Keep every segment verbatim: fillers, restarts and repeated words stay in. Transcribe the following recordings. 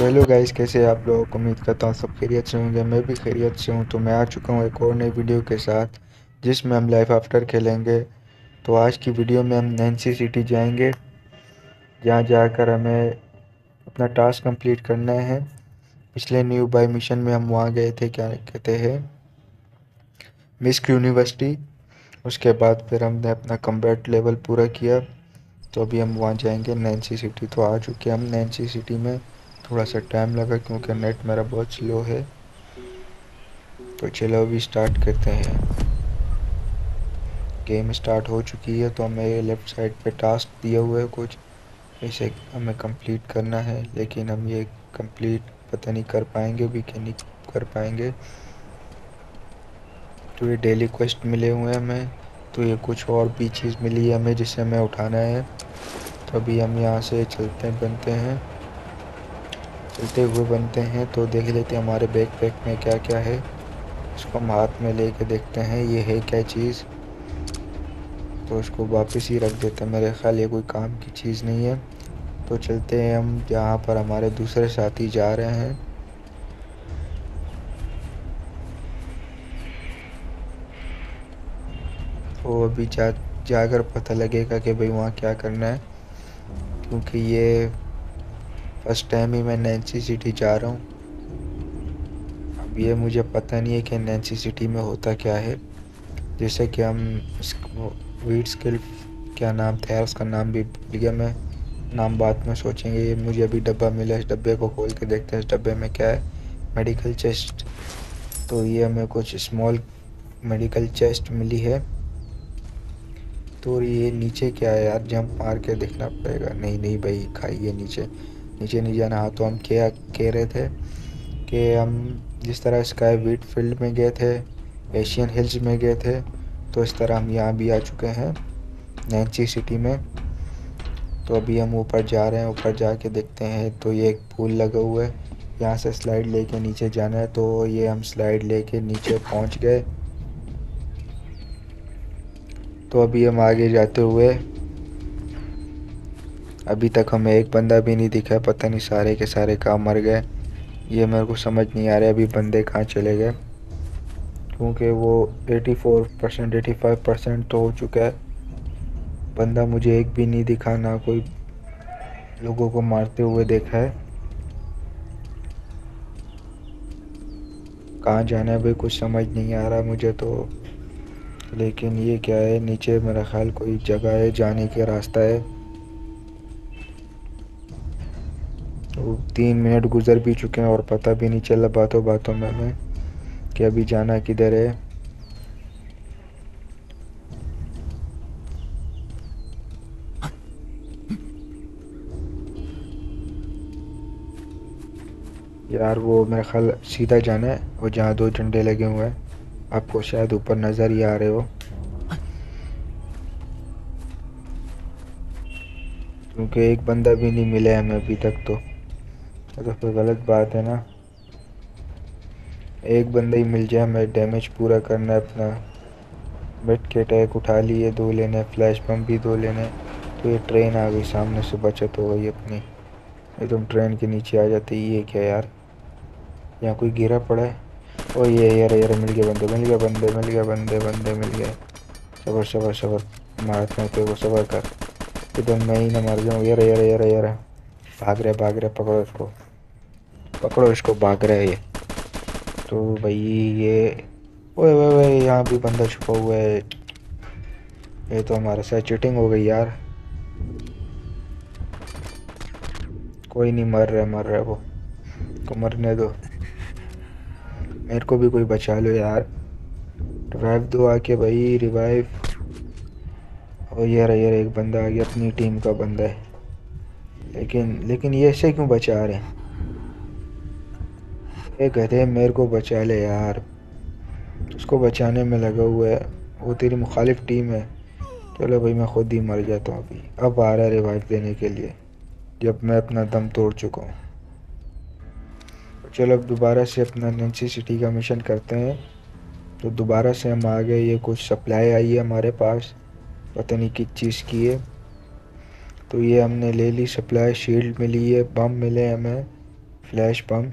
Hello guys, कैसे हैं आप लोग। उम्मीद करता हूँ सब खैरियत से होंगे। मैं भी खैरियत से हूँ। तो मैं आ चुका हूँ एक और नई वीडियो के साथ, जिसमें हम लाइफ आफ्टर खेलेंगे। तो आज की वीडियो में हम नैन्सी सिटी जाएंगे, जहाँ जाकर हमें अपना टास्क कंप्लीट करना है। पिछले न्यू बाय मिशन में हम वहाँ गए थे, क्या कहते हैं, मिस्क यूनिवर्सिटी। उसके बाद फिर हमने अपना कम्बैट लेवल पूरा किया। तो अभी हम वहाँ जाएंगे नैन्सी सिटी। तो आ चुके हम नैन्सी सिटी में। थोड़ा सा टाइम लगा क्योंकि नेट मेरा बहुत स्लो है। तो चलो अभी स्टार्ट करते हैं। गेम स्टार्ट हो चुकी है। तो हमें लेफ़्ट साइड पे टास्क दिया हुआ है कुछ, इसे हमें कंप्लीट करना है। लेकिन हम ये कंप्लीट पता नहीं कर पाएंगे भी कि नहीं कर पाएंगे। तो ये डेली क्वेस्ट मिले हुए हैं हमें। तो ये कुछ और भी चीज़ मिली है हमें, जिसे हमें उठाना है। तो अभी हम यहाँ से चलते बनते हैं चलते हुए बनते हैं। तो देख लेते हैं हमारे बैग पैक में क्या क्या है। इसको हम हाथ में लेके देखते हैं ये है क्या चीज़। तो इसको वापस ही रख देते हैं। मेरे ख्याल ये कोई काम की चीज़ नहीं है। तो चलते हैं हम जहाँ पर हमारे दूसरे साथी जा रहे हैं। तो अभी जा जाकर पता लगेगा कि भाई वहाँ क्या करना है, क्योंकि ये फर्स्ट टाइम ही मैं नैन्सी सिटी जा रहा हूँ। अब ये मुझे पता नहीं है कि नैन्सी सिटी में होता क्या है। जैसे कि हम वीट स्किल, क्या नाम था उसका, नाम भी भूल गया मैं। नाम बाद में सोचेंगे। ये मुझे अभी डब्बा मिला, इस डब्बे को खोल के देखते हैं इस डब्बे में क्या है। Medical chest. तो ये हमें कुछ स्मॉल मेडिकल चेस्ट मिली है। तो ये नीचे क्या है यार, जंप मार के देखना पड़ेगा। नहीं नहीं भाई, खाइए नीचे नीचे नहीं जाना। हाँ, तो हम क्या कह रहे थे कि हम जिस तरह स्काई वीट फील्ड में गए थे, एशियन हिल्स में गए थे, तो इस तरह हम यहाँ भी आ चुके हैं नैन्सी सिटी में। तो अभी हम ऊपर जा रहे हैं। ऊपर जाके देखते हैं तो ये एक पुल लगा हुआ है, यहाँ से स्लाइड लेके नीचे जाना है। तो ये हम स्लाइड लेके नीचे पहुँच गए। तो अभी हम आगे जाते हुए, अभी तक हमें एक बंदा भी नहीं दिखा। पता नहीं सारे के सारे कहाँ मर गए, ये मेरे को समझ नहीं आ रहा है अभी बंदे कहाँ चले गए। क्योंकि वो चौरासी परसेंट पचासी परसेंट तो हो चुका है। बंदा मुझे एक भी नहीं दिखा, ना कोई लोगों को मारते हुए देखा है। कहाँ जाना है भाई, कुछ समझ नहीं आ रहा मुझे तो। लेकिन ये क्या है, नीचे मेरा ख्याल कोई जगह है, जाने का रास्ता है। तो तीन मिनट गुजर भी चुके हैं और पता भी नहीं चला बातों बातों में हमें कि अभी जाना किधर है। यार वो मेरा ख्याल सीधा जाना है, वो जहाँ दो झंडे लगे हुए हैं, आपको शायद ऊपर नज़र ही आ रहे हो। क्योंकि एक बंदा भी नहीं मिला है हमें अभी तक। तो तो फिर गलत बात है ना। एक बंदा ही मिल जाए, हमें डैमेज पूरा करना है अपना। मिड के अटैक उठा लिए, दो लेने, फ्लैश बम भी दो लेने। तो ये ट्रेन आ गई सामने से, बचत हो गई अपनी। ये तुम ट्रेन के नीचे आ जाती। ये क्या यार, यहाँ कोई गिरा पड़ा है। ओ ये यार यार, मिल गया बंदे, मिल गया बंदे, मिल गया बंदे बंदे मिल गए। सबर सबर सबर, मारते हैं तेरे को, सबर कर। एकदम मैं ही ना मर जाऊँ। यार यार यार यार, भाग रहे भाग रहे, पकड़ो इसको, पकड़ो इसको, भाग रहा है ये। तो भाई ये, ओए ओए ओए, यहाँ भी बंदा छुपा हुआ है। ये तो हमारे साथ चीटिंग हो गई यार। कोई नहीं, मर रहा है मर रहा है वो, को मरने दो। मेरे को भी कोई बचा लो यार, रिवाइव दो आके भाई, रिवाइव। और यार यार, एक बंदा आ गया, अपनी टीम का बंदा है। लेकिन लेकिन ये ऐसे क्यों बचा रहे हैं। ये कहते हैं मेरे को बचा ले यार, उसको बचाने में लगा हुआ है। वो तेरी मुखालिफ टीम है। चलो भाई, मैं खुद ही मर जाता हूँ अभी। अब आ रहा है रिवाइव देने के लिए, जब मैं अपना दम तोड़ चुका हूँ। चलो अब दोबारा से अपना नैन्सी सिटी का मिशन करते हैं। तो दोबारा से हम आ गए। ये कुछ सप्लाई आई है हमारे पास, पता नहीं किस चीज़ की है। तो ये हमने ले ली सप्लाई। शील्ड मिली है, बम मिले हमें, फ्लैश बम।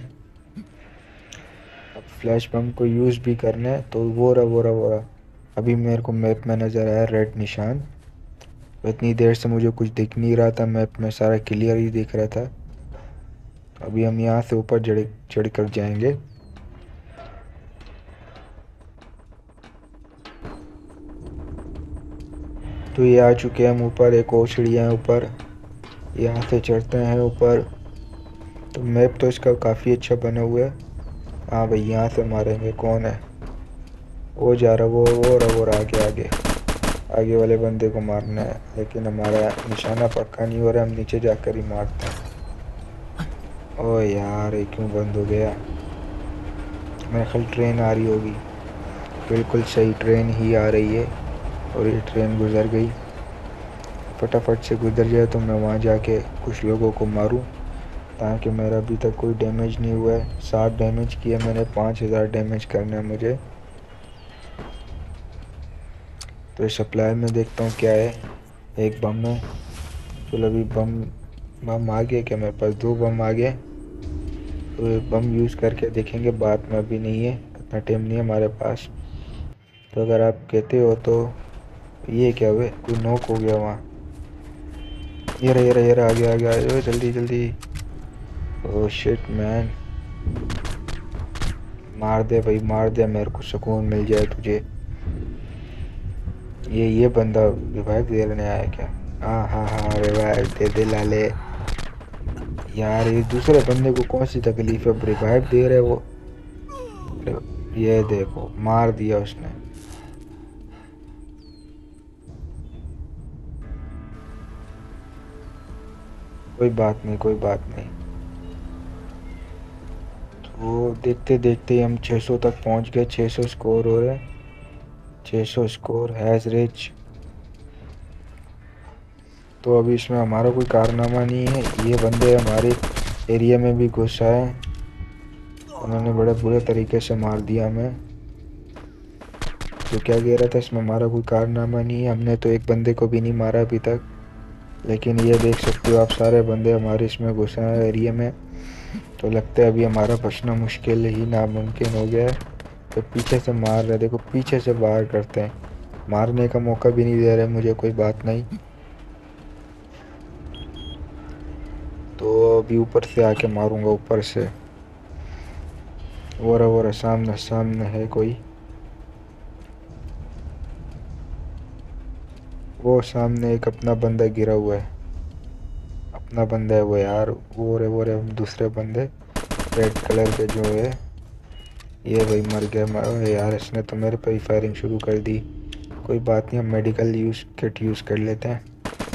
अब फ्लैश बम को यूज़ भी करना है तो वो रहा वो रहा वो रहा। अभी मेरे को मैप में नज़र आया रेड निशान। इतनी देर से मुझे कुछ दिख नहीं रहा था, मैप में सारा क्लियर ही दिख रहा था। अभी हम यहाँ से ऊपर चढ़ चढ़ कर जाएंगे। तो ये आ चुके हैं हम ऊपर, एक और सीढ़ियाँ हैं ऊपर, यहाँ से चढ़ते हैं ऊपर। तो मैप तो इसका काफ़ी अच्छा बना हुआ है। हाँ भाई यहाँ से मारेंगे। कौन है वो? जा रहा वो वो रहा वो रहा आगे आगे आगे वाले बंदे को मारना है, लेकिन हमारा निशाना पक्का नहीं हो रहा, हम नीचे जाकर ही मारते हैं। ओ यार ये क्यों बंद हो गया? मेरे ख्याल ट्रेन आ रही होगी। बिल्कुल सही, ट्रेन ही आ रही है और ये ट्रेन गुजर गई। फटाफट से गुजर जाए तो मैं वहाँ जाके कुछ लोगों को मारूं, ताकि मेरा अभी तक कोई डैमेज नहीं हुआ है। सात डैमेज किया मैंने, पाँच हज़ार डैमेज करना है मुझे। तो सप्लाई में देखता हूँ क्या है। एक बम है। चलो अभी बम बम आ गया क्या मेरे पास? दो बम आ गए। तो बम यूज़ करके देखेंगे, बात में अभी नहीं है, इतना टाइम नहीं है हमारे पास। तो अगर आप कहते हो तो ये क्या हुए? कोई नॉक हो गया वहाँ। ये रहा ये रहा ये रहा, आगे आगे आगे जल्दी जल्दी। ओह शिट मैन, मार दे भाई मार दे, मेरे को सुकून मिल जाए तुझे। ये ये बंदा रिवाइव देने आया क्या? हाँ हाँ हाँ रिवाइव दे दे लाले। यार ये दूसरे बंदे को कौन सी तकलीफ है, रिवाइव दे रहे वो। ये देखो मार दिया उसने। कोई बात नहीं कोई बात नहीं। तो देखते देखते हम छह सौ तक पहुंच गए। छह सौ स्कोर हो रहे। छह सौ स्कोर हैज रिच। तो अभी इसमें हमारा कोई कारनामा नहीं है। ये बंदे हमारे एरिया में भी घुस आए, उन्होंने बड़े बुरे तरीके से मार दिया हमें। तो क्या कह रहा था, इसमें हमारा कोई कारनामा नहीं है, हमने तो एक बंदे को भी नहीं मारा अभी तक। लेकिन ये देख सकते हो आप, सारे बंदे हमारे इसमें घुसे हैं एरिया में। तो लगता है अभी हमारा बचना मुश्किल ही नामुमकिन हो गया है। तो पीछे से मार रहे, देखो पीछे से वार करते हैं, मारने का मौका भी नहीं दे रहे मुझे। कोई बात नहीं। तो अभी ऊपर से आके मारूंगा, ऊपर से। वो रहा वो रहा, सामने सामने है कोई। वो सामने एक अपना बंदा गिरा हुआ है, अपना बंदा है वो यार। वो रहे वो रहे दूसरे बंदे रेड कलर के जो है। ये भाई मर गया मर यार, इसने तो मेरे पे ही फायरिंग शुरू कर दी। कोई बात नहीं, हम मेडिकल यूज किट यूज़ कर लेते हैं।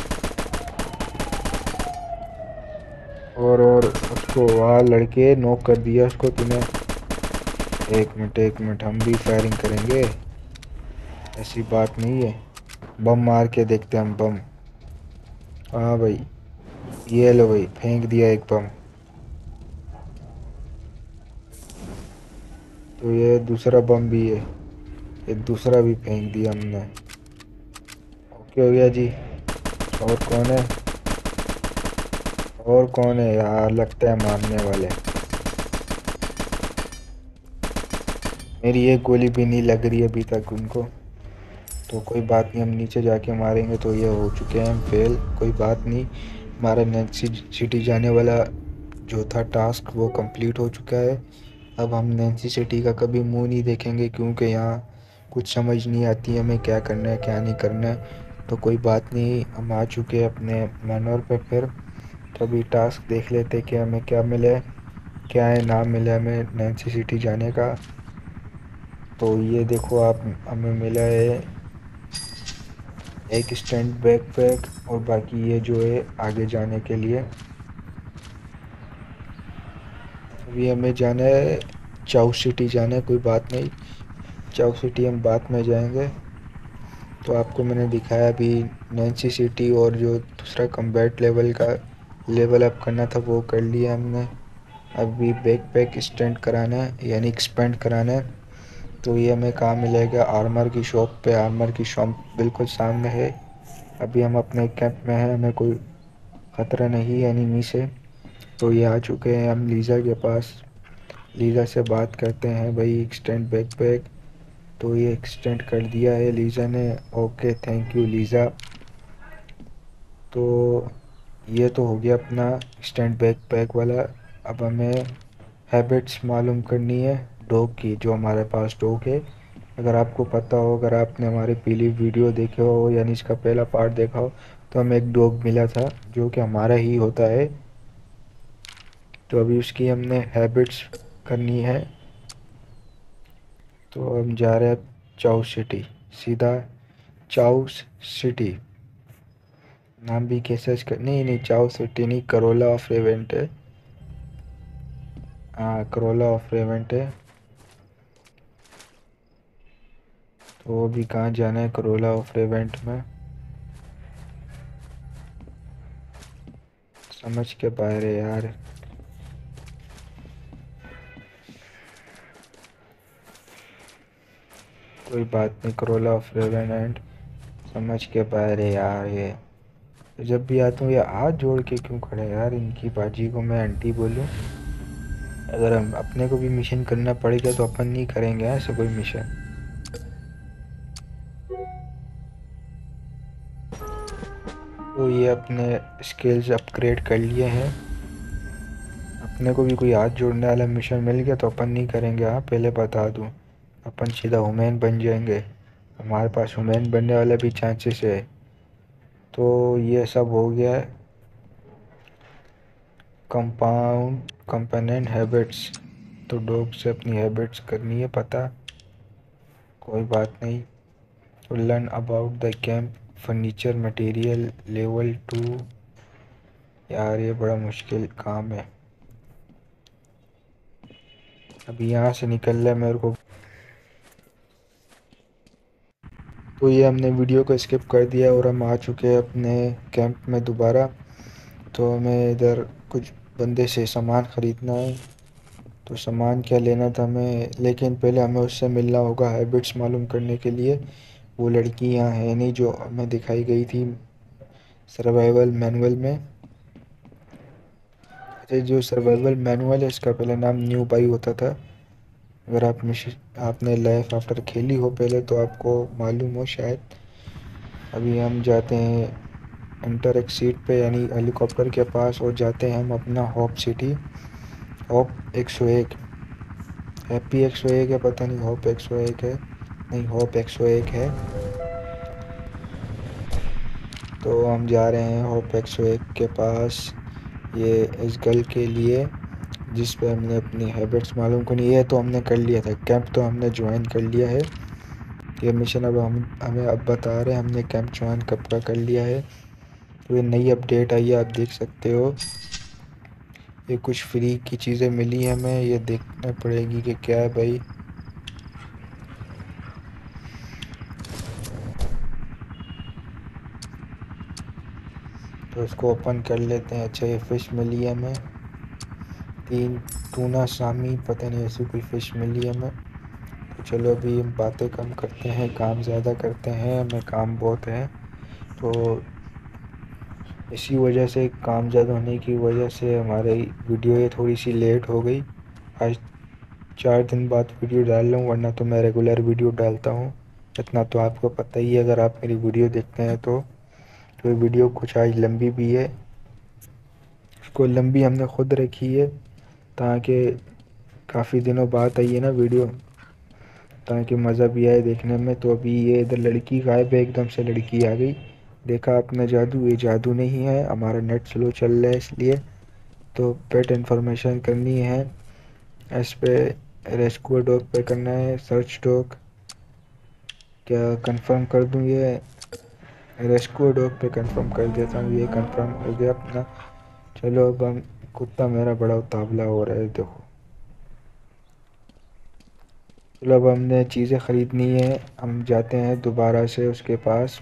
और और उसको वहाँ लड़के नॉक कर दिया उसको तूने। एक मिनट एक मिनट, हम भी फायरिंग करेंगे, ऐसी बात नहीं है। बम मार के देखते हैं हम, बम। हाँ भाई ये लो भाई, फेंक दिया एक बम। तो ये दूसरा बम भी है, ये दूसरा भी फेंक दिया हमने। ओके हो गया जी। और कौन है? और कौन है यार? लगता है मारने वाले। मेरी एक गोली भी नहीं लग रही अभी तक उनको। तो कोई बात नहीं, हम नीचे जाके मारेंगे। तो ये हो चुके हैं हम फेल, कोई बात नहीं। हमारा नैन्सी सिटी जाने वाला जो था टास्क वो कंप्लीट हो चुका है। अब हम नैन्सी सिटी का कभी मुंह नहीं देखेंगे, क्योंकि यहाँ कुछ समझ नहीं आती है हमें क्या करना है क्या नहीं करना है। तो कोई बात नहीं, हम आ चुके हैं अपने मैनुअल पे फिर। तो अभी टास्क देख लेते कि हमें क्या मिले, क्या है नाम मिला हमें नैन्सी सिटी जाने का। तो ये देखो आप, हमें मिला है एक स्टैंड बैकपैक, और बाकी ये जो है आगे जाने के लिए। अभी हमें जाना है चाउ सिटी जाना है। कोई बात नहीं, चाउ सिटी हम बाद में जाएंगे। तो आपको मैंने दिखाया अभी नैन्सी सिटी, और जो दूसरा कम्बैट लेवल का लेवल अप करना था वो कर लिया हमने। अभी बैकपैक स्टैंड कराना है, यानी एक्सपेंड कराना है। तो ये हमें कहाँ मिलेगा? आर्मर की शॉप पे। आर्मर की शॉप बिल्कुल सामने है। अभी हम अपने कैंप में हैं, हमें कोई ख़तरा नहीं है एनिमी से। तो ये आ चुके हैं हम लीज़ा के पास। लीज़ा से बात करते हैं, भाई एक्सटेंड बैकपैक। तो ये एक्सटेंड कर दिया है लीज़ा ने। Okay, thank you Lisa. तो ये तो हो गया अपना एक्सटेंड बैकपैक वाला। अब हमें हैबिट्स मालूम करनी है डॉग की, जो हमारे पास डॉग है। अगर आपको पता हो, अगर आपने हमारी पीली वीडियो देखे हो यानी इसका पहला पार्ट देखा हो, तो हमें एक डॉग मिला था जो कि हमारा ही होता है। तो अभी उसकी हमने हैबिट्स करनी है। तो हम जा रहे हैं चाउ सिटी, सीधा चाउ सिटी। नाम भी कैसे कर, नहीं नहीं चाउ सिटी नहीं, करोला ऑफ रेवेंट है। हाँ, करोला ऑफ रेवेंट है। तो अभी कहाँ जाना है करोला ऑफ रेवेंट में, समझ के बाहर है यार। कोई बात नहीं, करोला ऑफ रेवेंट समझ के बाहर है यार। ये जब भी आता हूँ ये हाथ जोड़ के क्यों खड़े हैं यार, इनकी बाजी को मैं आंटी बोलूँ। अगर हम अपने को भी मिशन करना पड़ेगा तो अपन नहीं करेंगे ऐसा कोई मिशन। तो ये अपने स्किल्स अपग्रेड कर लिए हैं। अपने को भी कोई हाथ जोड़ने वाला मिशन मिल गया तो अपन नहीं करेंगे, हाँ पहले बता दूँ। अपन सीधा हुमैन बन जाएंगे, हमारे पास हुमैन बनने वाला भी चांसेस है। तो ये सब हो गया है। कंपाउंड कंपोनेंट हैबिट्स, तो डॉग से अपनी हैबिट्स करनी है पता। कोई बात नहीं। तो learn about the camp furniture material level two. यार ये बड़ा मुश्किल काम है, अभी यहाँ से निकलना है मेरे को। तो ये हमने वीडियो को स्किप कर दिया और हम आ चुके हैं अपने कैंप में दोबारा। तो हमें इधर कुछ बंदे से सामान ख़रीदना है। तो सामान क्या लेना था हमें, लेकिन पहले हमें उससे मिलना होगा हैबिट्स मालूम करने के लिए। वो लड़की यहाँ है नहीं जो हमें दिखाई गई थी सर्वाइवल मैनुअल में। अच्छा, जो सर्वाइवल मैनुअल है इसका पहले नाम न्यू बाई होता था। अगर आप मिश आपने लाइफ आफ्टर खेली हो पहले तो आपको मालूम हो शायद। अभी हम जाते हैं इंटर एक सीट पे यानी हेलीकॉप्टर के पास और जाते हैं हम अपना होप सिटी। होप एक सौ एक, हैप्पी एक सौ एक है पता नहीं, होप एक सौ एक है, नहीं होप एक सौ एक है। तो हम जा रहे हैं होप एक सौ एक के पास, ये इस गर्ल के लिए जिस पे हमने अपनी हैबिट्स मालूम करनी है। तो हमने कर लिया था कैंप, तो हमने ज्वाइन कर लिया है। ये मिशन अब हम हमें अब बता रहे हैं हमने कैंप ज्वाइन कब का कर लिया है। तो ये नई अपडेट आई है, आप देख सकते हो। ये कुछ फ्री की चीज़ें मिली हैं हमें, ये देखना पड़ेगी कि क्या है भाई। तो इसको ओपन कर लेते हैं। अच्छा, ये फ़िश मिली है हमें, तीन टूना सामी पता नहीं ऐसी कोई फ़िश मिली है हमें। तो चलो अभी हम बातें कम करते हैं, काम ज़्यादा करते हैं, हमें काम बहुत है। तो इसी वजह से, काम ज़्यादा होने की वजह से हमारी वीडियो ये थोड़ी सी लेट हो गई। आज चार दिन बाद वीडियो डाल रहा हूँ, वरना तो मैं रेगुलर वीडियो डालता हूँ। इतना तो आपको पता ही है अगर आप मेरी वीडियो देखते हैं तो। तो ये वीडियो कुछ आज लंबी भी है, इसको लंबी हमने खुद रखी है ताकि काफ़ी दिनों बाद आई है ना वीडियो, ताकि मज़ा भी आए देखने में। तो अभी ये इधर लड़की गायब है, एकदम से लड़की आ गई। देखा आपने जादू, ये जादू नहीं है, हमारा नेट स्लो चल रहा है इसलिए। तो पेट इन्फॉर्मेशन करनी है, इस पे रेस्क्यू डॉग पे करना है सर्च डॉग। क्या कंफर्म कर दूं, ये रेस्क्यू डॉग पे कंफर्म कर देता हूँ, ये कंफर्म हो गया अपना। चलो अब हम, कुत्ता मेरा बड़ा उतावला हो रहा है देखो। चलो अब हमने चीज़ें ख़रीदनी है, हम जाते हैं दोबारा से उसके पास।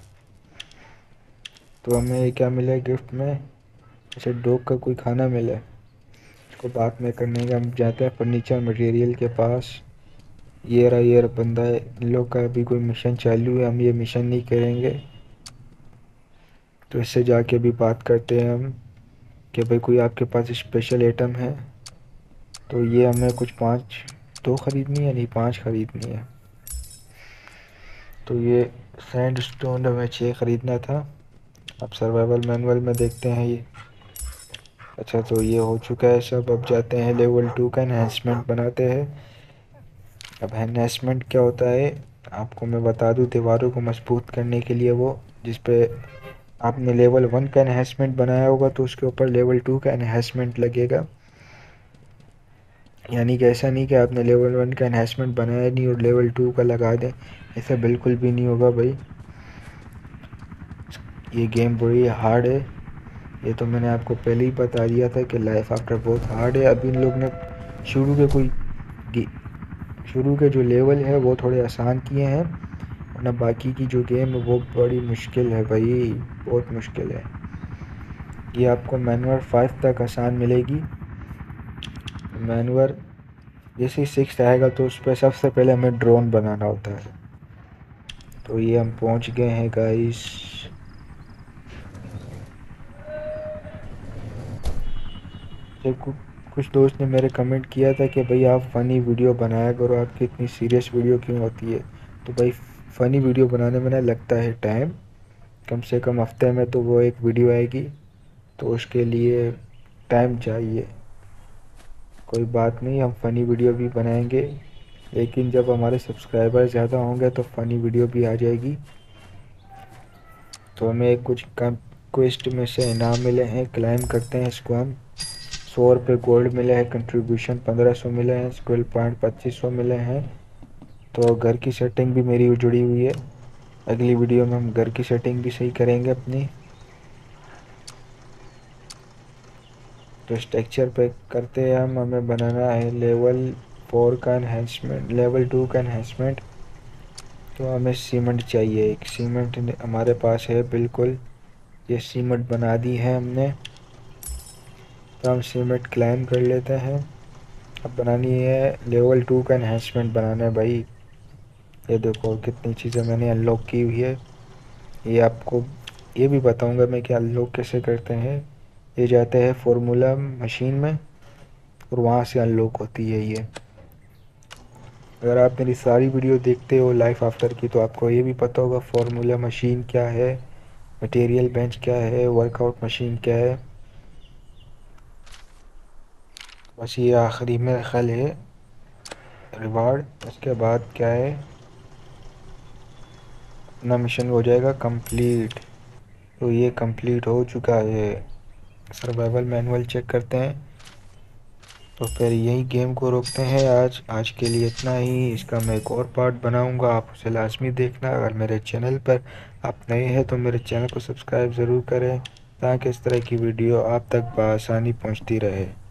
तो हमें क्या मिला गिफ्ट में, अच्छा डॉग का कोई खाना मिला है, इसको बाद में करने का। हम जाते हैं फर्नीचर मटेरियल के पास। ये रहा ये रहा बंदा है, इन लोग का अभी कोई मिशन चालू है, हम ये मिशन नहीं करेंगे। तो इससे जाके अभी बात करते हैं हम कि भाई कोई आपके पास स्पेशल आइटम है, तो ये हमें कुछ पाँच दो ख़रीदनी है, नहीं पाँच ख़रीदनी है। तो ये सैंड स्टोन हमें छः ख़रीदना था। अब सर्वाइवल मैनुअल में देखते हैं ये। अच्छा, तो ये हो चुका है सब। अब जाते हैं लेवल टू का एनहेंसमेंट बनाते हैं। अब एनहेंसमेंट क्या होता है आपको मैं बता दूं, दीवारों को मजबूत करने के लिए वो जिस पे आपने लेवल वन का एनहेंसमेंट बनाया होगा तो उसके ऊपर लेवल टू का एनहेंसमेंट लगेगा। यानी कि ऐसा नहीं कि आपने लेवल वन का एनहेंसमेंट बनाया नहीं और लेवल टू का लगा दें, ऐसा बिल्कुल भी नहीं होगा भाई। ये गेम बड़ी हार्ड है, ये तो मैंने आपको पहले ही बता दिया था कि लाइफ आफ्टर बहुत हार्ड है। अभी इन लोग ने शुरू के कोई शुरू के जो लेवल है वो थोड़े आसान किए हैं, वरना बाकी की जो गेम है वो बड़ी मुश्किल है भाई, बहुत मुश्किल है। ये आपको मैनुअल फाइव तक आसान मिलेगी। मैनुअल जैसे ही सिक्स आएगा तो उस पर सबसे पहले हमें ड्रोन बनाना होता है। तो ये हम पहुंच गए हैं गाइस। कुछ दोस्त ने मेरे कमेंट किया था कि भाई आप फ़नी वीडियो बनाया करो, आपकी इतनी सीरियस वीडियो क्यों होती है। तो भाई फ़नी वीडियो बनाने में ना लगता है टाइम, कम से कम हफ्ते में तो वो एक वीडियो आएगी, तो उसके लिए टाइम चाहिए। कोई बात नहीं, हम फ़नी वीडियो भी बनाएंगे, लेकिन जब हमारे सब्सक्राइबर ज़्यादा होंगे तो फ़नी वीडियो भी आ जाएगी। तो हमें कुछ कम क्वेस्ट में से इनाम मिले हैं, क्लाइम करते हैं इसको हम। सौ रुपये गोल्ड मिले हैं, कंट्रीब्यूशन पंद्रह सौ मिले हैं, स्किल पॉइंट पच्चीस सौ मिले हैं। तो घर की सेटिंग भी मेरी जुड़ी हुई है, अगली वीडियो में हम घर की सेटिंग भी सही करेंगे अपनी। तो स्ट्रक्चर पे करते हैं हम, हमें बनाना है लेवल फोर का एनहेंसमेंट, लेवल टू का एनहेंसमेंट। तो हमें सीमेंट चाहिए, एक सीमेंट हमारे पास है बिल्कुल, ये सीमेंट बना दी है हमने। तो हम सीमेंट क्लाइम कर लेते हैं। अब बनानी है लेवल टू का एनहेंसमेंट बनाना है भाई। ये देखो कितनी चीज़ें मैंने अनलॉक की हुई है, ये आपको ये भी बताऊंगा मैं कि अनलॉक कैसे करते हैं। ये जाते हैं फार्मूला मशीन में और वहाँ से अनलॉक होती है ये। अगर आप मेरी सारी वीडियो देखते हो लाइफ आफ्टर की तो आपको ये भी पता होगा फार्मूला मशीन क्या है, मटेरियल बेंच क्या है, वर्कआउट मशीन क्या है। बस ये आखिरी में ख्याल है रिवार्ड। उसके बाद क्या है, अपना मिशन हो जाएगा कंप्लीट। तो ये कंप्लीट हो चुका है। सर्वाइवल मैनुअल चेक करते हैं, तो फिर यही गेम को रोकते हैं। आज आज के लिए इतना ही। इसका मैं एक और पार्ट बनाऊंगा, आप उसे लाजमी देखना। अगर मेरे चैनल पर आप नए हैं तो मेरे चैनल को सब्सक्राइब ज़रूर करें, ताकि इस तरह की वीडियो आप तक बआसानी पहुंचती रहे।